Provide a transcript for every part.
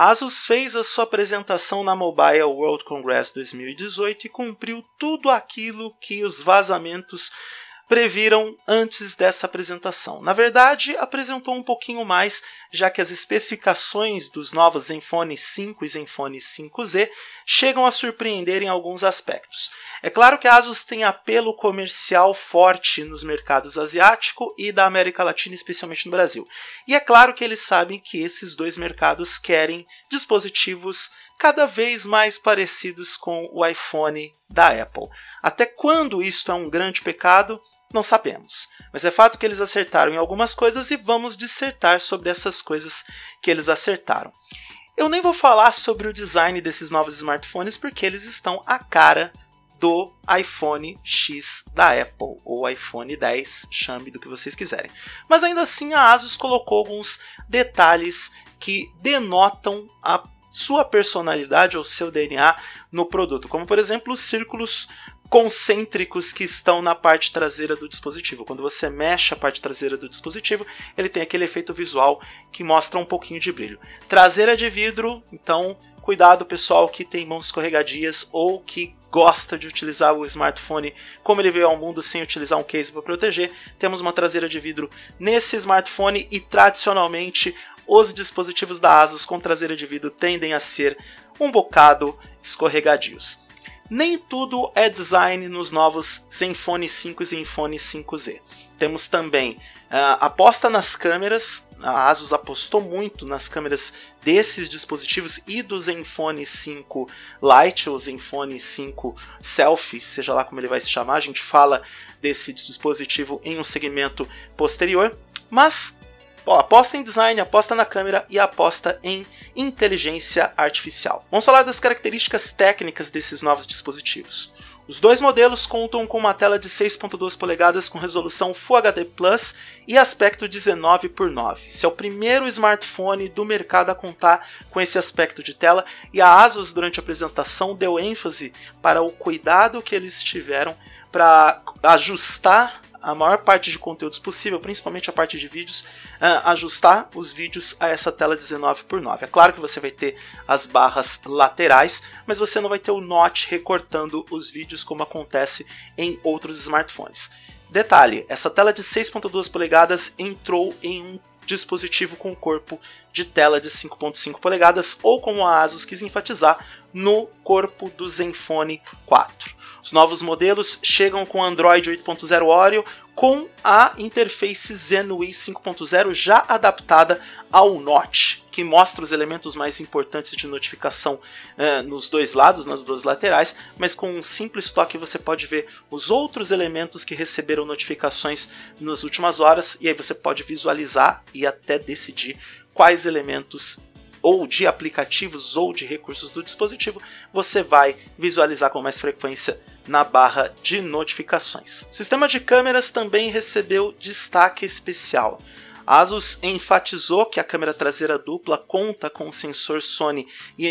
A Asus fez a sua apresentação na Mobile World Congress 2018 e cumpriu tudo aquilo que os vazamentos previram antes dessa apresentação. Na verdade, apresentou um pouquinho mais, já que as especificações dos novos Zenfone 5 e Zenfone 5Z chegam a surpreender em alguns aspectos. É claro que a Asus tem apelo comercial forte nos mercados asiático e da América Latina, especialmente no Brasil. E é claro que eles sabem que esses dois mercados querem dispositivos cada vez mais parecidos com o iPhone da Apple. Até quando isto é um grande pecado, não sabemos. Mas é fato que eles acertaram em algumas coisas e vamos dissertar sobre essas coisas que eles acertaram. Eu nem vou falar sobre o design desses novos smartphones porque eles estão à cara do iPhone X da Apple, ou iPhone 10, chame do que vocês quiserem. Mas ainda assim a Asus colocou alguns detalhes que denotam a sua personalidade ou seu DNA no produto, como por exemplo os círculos concêntricos que estão na parte traseira do dispositivo. Quando você mexe a parte traseira do dispositivo, ele tem aquele efeito visual que mostra um pouquinho de brilho. Traseira de vidro, então cuidado pessoal que tem mãos escorregadias ou que gosta de utilizar o smartphone como ele veio ao mundo sem utilizar um case para proteger. Temos uma traseira de vidro nesse smartphone e tradicionalmente os dispositivos da Asus com traseira de vidro tendem a ser um bocado escorregadios. Nem tudo é design nos novos Zenfone 5 e Zenfone 5Z. Temos também aposta nas câmeras. A Asus apostou muito nas câmeras desses dispositivos e do Zenfone 5 Lite ou Zenfone 5 Selfie, seja lá como ele vai se chamar. A gente fala desse dispositivo em um segmento posterior, mas aposta em design, aposta na câmera e aposta em inteligência artificial. Vamos falar das características técnicas desses novos dispositivos. Os dois modelos contam com uma tela de 6.2 polegadas com resolução Full HD Plus e aspecto 19:9. Esse é o primeiro smartphone do mercado a contar com esse aspecto de tela e a Asus durante a apresentação deu ênfase para o cuidado que eles tiveram para ajustar a maior parte de conteúdos possível, principalmente a parte de vídeos, ajustar os vídeos a essa tela 19:9. É claro que você vai ter as barras laterais, mas você não vai ter o notch recortando os vídeos como acontece em outros smartphones. Detalhe, essa tela de 6.2 polegadas entrou em um dispositivo com corpo de tela de 5.5 polegadas, ou como a Asus quis enfatizar, no corpo do Zenfone 4. Os novos modelos chegam com Android 8.0 Oreo, com a interface ZenUI 5.0 já adaptada ao Notch, que mostra os elementos mais importantes de notificação nos dois lados, nas duas laterais, mas com um simples toque você pode ver os outros elementos que receberam notificações nas últimas horas, e aí você pode visualizar e até decidir quais elementos ou de aplicativos ou de recursos do dispositivo você vai visualizar com mais frequência na barra de notificações. O sistema de câmeras também recebeu destaque especial. A Asus enfatizou que a câmera traseira dupla conta com um sensor Sony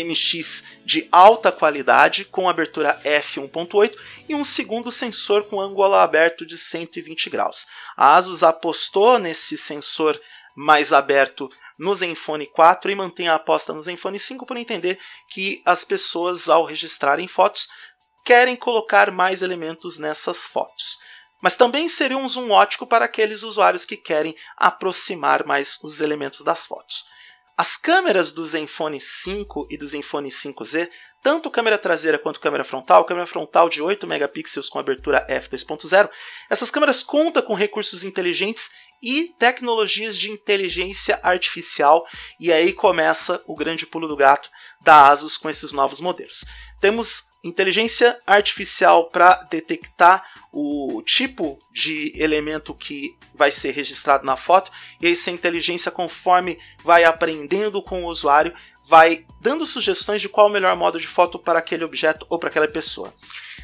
IMX de alta qualidade com abertura f1.8 e um segundo sensor com ângulo aberto de 120 graus. A Asus apostou nesse sensor mais aberto no Zenfone 4 e mantém a aposta no Zenfone 5 por entender que as pessoas, ao registrarem fotos, querem colocar mais elementos nessas fotos. Mas também seria um zoom ótico para aqueles usuários que querem aproximar mais os elementos das fotos. As câmeras do Zenfone 5 e do Zenfone 5Z, tanto câmera traseira quanto câmera frontal de 8 megapixels com abertura f2.0, essas câmeras contam com recursos inteligentes e tecnologias de inteligência artificial, e aí começa o grande pulo do gato da Asus com esses novos modelos. Temos inteligência artificial para detectar o tipo de elemento que vai ser registrado na foto, e essa inteligência, conforme vai aprendendo com o usuário, vai dando sugestões de qual o melhor modo de foto para aquele objeto ou para aquela pessoa.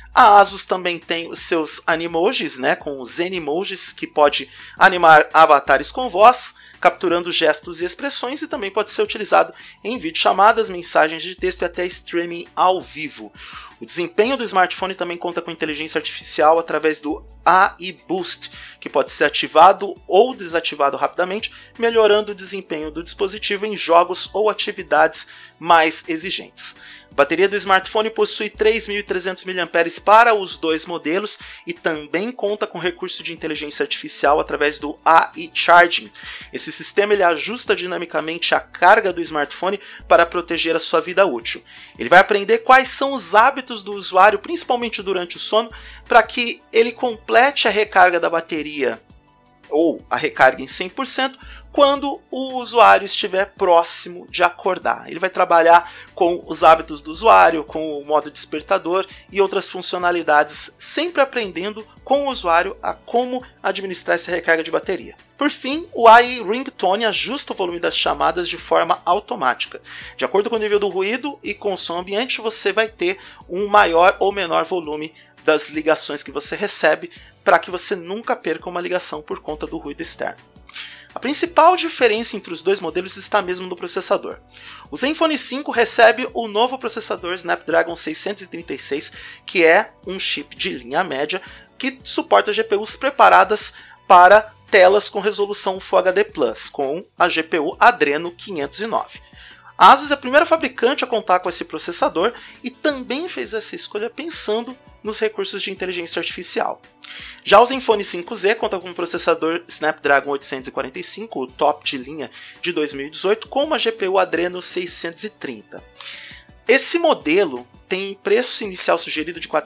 A Asus também tem os seus animojis, com os Zenimojis, que pode animar avatares com voz, capturando gestos e expressões, e também pode ser utilizado em videochamadas, mensagens de texto e até streaming ao vivo. O desempenho do smartphone também conta com inteligência artificial através do AI Boost, que pode ser ativado ou desativado rapidamente, melhorando o desempenho do dispositivo em jogos ou atividades mais exigentes. A bateria do smartphone possui 3.300 mAh para os dois modelos e também conta com recurso de inteligência artificial através do AI Charging. Esse sistema ele ajusta dinamicamente a carga do smartphone para proteger a sua vida útil. Ele vai aprender quais são os hábitos do usuário, principalmente durante o sono, para que ele complete a recarga da bateria ou a recarga em 100% quando o usuário estiver próximo de acordar. Ele vai trabalhar com os hábitos do usuário, com o modo despertador e outras funcionalidades, sempre aprendendo com o usuário a como administrar essa recarga de bateria. Por fim, o AI Ringtone ajusta o volume das chamadas de forma automática. De acordo com o nível do ruído e com o som ambiente, você vai ter um maior ou menor volume das ligações que você recebe, para que você nunca perca uma ligação por conta do ruído externo. A principal diferença entre os dois modelos está mesmo no processador. O Zenfone 5 recebe o novo processador Snapdragon 636, que é um chip de linha média que suporta GPUs preparadas para telas com resolução Full HD+, com a GPU Adreno 509. A Asus é a primeira fabricante a contar com esse processador e também fez essa escolha pensando nos recursos de inteligência artificial. Já o Zenfone 5Z conta com um processador Snapdragon 845, o top de linha de 2018, com uma GPU Adreno 630. Esse modelo tem preço inicial sugerido de €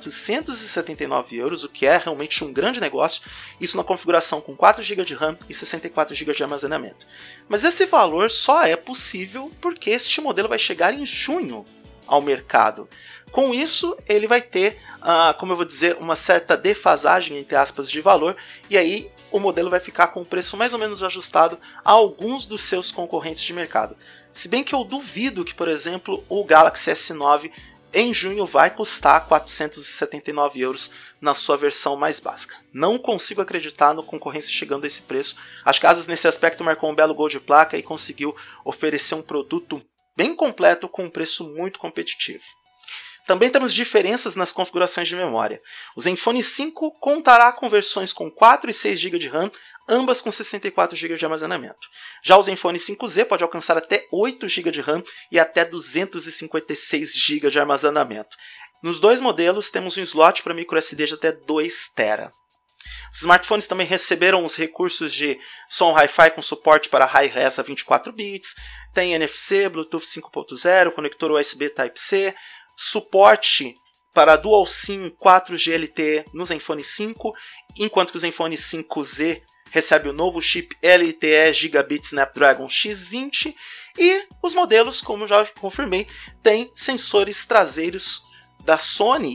479, o que é realmente um grande negócio, isso na configuração com 4 GB de RAM e 64 GB de armazenamento. Mas esse valor só é possível porque este modelo vai chegar em junho ao mercado. Com isso, ele vai ter, como eu vou dizer, uma certa defasagem, entre aspas, de valor, e aí o modelo vai ficar com um preço mais ou menos ajustado a alguns dos seus concorrentes de mercado. Se bem que eu duvido que, por exemplo, o Galaxy S9 em junho vai custar € 479 na sua versão mais básica. Não consigo acreditar no concorrência chegando a esse preço. Acho que a Asus nesse aspecto marcou um belo gol de placa e conseguiu oferecer um produto bem completo com um preço muito competitivo. Também temos diferenças nas configurações de memória. O Zenfone 5 contará com versões com 4 e 6 GB de RAM, ambas com 64 GB de armazenamento. Já o Zenfone 5Z pode alcançar até 8 GB de RAM e até 256 GB de armazenamento. Nos dois modelos temos um slot para microSD de até 2 TB. Os smartphones também receberam os recursos de som Hi-Fi com suporte para Hi-Res a 24 bits, tem NFC, Bluetooth 5.0, conector USB Type-C, suporte para Dual SIM 4G LTE no Zenfone 5, enquanto que o Zenfone 5Z recebe o novo chip LTE Gigabit Snapdragon X20 e os modelos, como já confirmei, têm sensores traseiros da Sony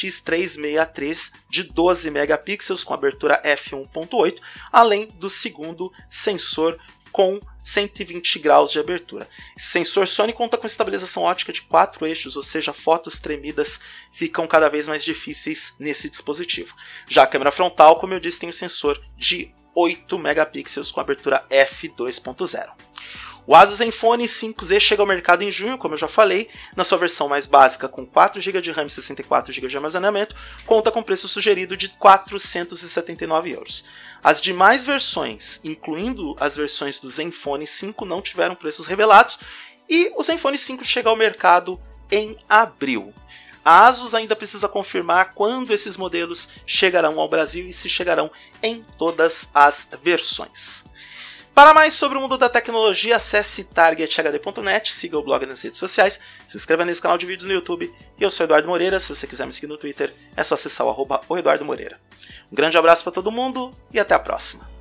IMX363 de 12 megapixels com abertura f1.8, além do segundo sensor com 120 graus de abertura. Esse sensor Sony conta com estabilização óptica de 4 eixos, ou seja, fotos tremidas ficam cada vez mais difíceis nesse dispositivo. Já a câmera frontal, como eu disse, tem um sensor de 8 megapixels com abertura f2.0. O Asus Zenfone 5Z chega ao mercado em junho, como eu já falei, na sua versão mais básica com 4 GB de RAM e 64 GB de armazenamento, conta com preço sugerido de € 479. As demais versões, incluindo as versões do Zenfone 5, não tiveram preços revelados e o Zenfone 5 chega ao mercado em abril. A Asus ainda precisa confirmar quando esses modelos chegarão ao Brasil e se chegarão em todas as versões. Para mais sobre o mundo da tecnologia, acesse targethd.net, siga o blog nas redes sociais, se inscreva nesse canal de vídeos no YouTube. E eu sou Eduardo Moreira, se você quiser me seguir no Twitter, é só acessar o @Eduardo Moreira. Um grande abraço para todo mundo e até a próxima.